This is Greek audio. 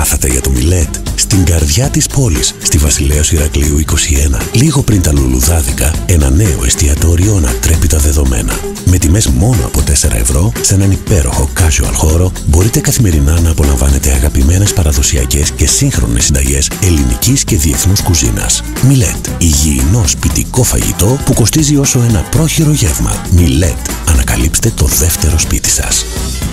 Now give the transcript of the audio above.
μάθατε για το Μιλέτ? Στην καρδιά της πόλης, στη Βασιλέως Ηρακλείου 21, λίγο πριν τα λουλουδάδικα, ένα νέο εστιατόριο ανατρέπει τα δεδομένα. Με τιμές μόνο από 4 ευρώ, σε έναν υπέροχο casual χώρο, μπορείτε καθημερινά να απολαμβάνετε αγαπημένες παραδοσιακές και σύγχρονες συνταγές ελληνικής και διεθνούς κουζίνας. Μιλέτ, υγιεινό σπιτικό φαγητό που κοστίζει όσο ένα πρόχειρο γεύμα. Μιλέτ, ανακαλύψτε το δεύτερο σπίτι σας.